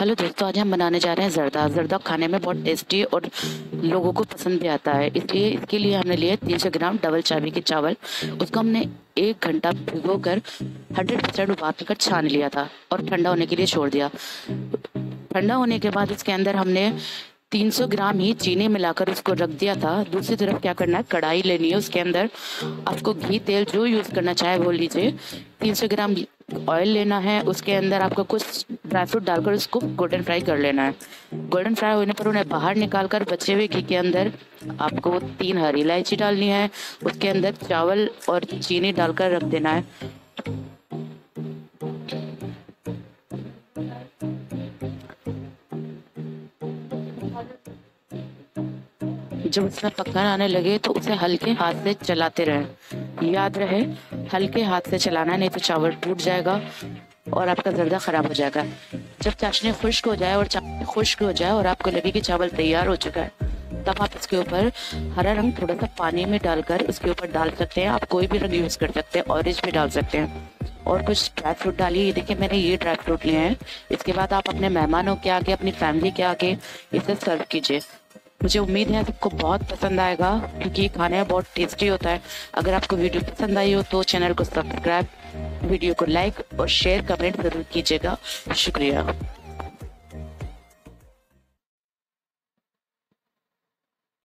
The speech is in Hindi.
हेलो दोस्तों, आज हम बनाने जा रहे हैं ज़र्दा। ज़र्दा खाने में बहुत टेस्टी और लोगों को पसंद भी आता है, इसलिए इसके लिए हमने लिए 300 ग्राम डबल चाबी के चावल। उसको हमने 1 घंटा भिगो कर 100% उबाल कर छान लिया था और ठंडा होने के लिए छोड़ दिया। ठंडा होने के बाद इसके अंदर हमने 300 ग्राम ही चीनी मिलाकर उसको रख दिया था। दूसरी तरफ क्या करना है, कढ़ाई लेनी है, उसके अंदर आपको घी तेल जो यूज़ करना चाहे वो लीजिए। 300 ग्राम ऑयल लेना है, उसके अंदर आपको कुछ ड्राई फ्रूट डालकर उसको गोल्डन फ्राई कर लेना है। गोल्डन फ्राई होने पर उन्हें बाहर निकाल कर बचे हुए घी के अंदर आपको 3 हरी इलायची डालनी है। उसके अंदर चावल और चीनी डालकर रख देना है। जब उसमें पकन आने लगे तो उसे हल्के हाथ से चलाते रहें। याद रहे, हल्के हाथ से चलाना है, नहीं तो चावल टूट जाएगा और आपका ज़र्दा खराब हो जाएगा। जब चाशनी खुश्क हो जाए और आपको लगे कि चावल तैयार हो चुका है, तब आप इसके ऊपर हरा रंग थोड़ा सा पानी में डालकर उसके ऊपर डाल सकते हैं। आप कोई भी रंग यूज़ कर सकते हैं, ऑरेंज भी डाल सकते हैं। और कुछ ड्राई फ्रूट डालिए। ये देखिए, मैंने ये ड्राई फ्रूट लिए हैं। इसके बाद आप अपने मेहमानों के आगे, अपनी फैमिली के आगे इसे सर्व कीजिए। मुझे उम्मीद है सबको बहुत पसंद आएगा, क्योंकि खाने में बहुत टेस्टी होता है। अगर आपको वीडियो पसंद आई हो तो चैनल को सब्सक्राइब, वीडियो को लाइक और शेयर कमेंट ज़रूर कीजिएगा। शुक्रिया।